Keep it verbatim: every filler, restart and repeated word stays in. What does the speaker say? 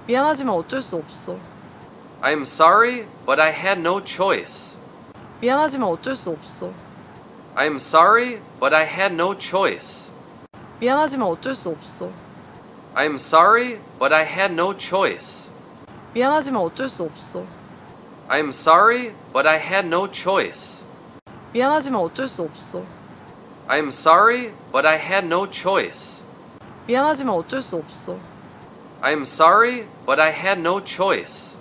미안하지만 어쩔 수 없어. I'm sorry, but I had no choice. 미안하지만 어쩔 수 없어. I'm sorry, but I had no choice. 미안하지만 어쩔 수 없어. I'm sorry, but I had no choice. 미안하지만 어쩔 수 없어. I'm sorry, but I had no choice. 미안하지만 어쩔 수 없어. I'm sorry, but I had no choice. 미안하지만 어쩔 수 없어. I'm sorry, but I had no choice.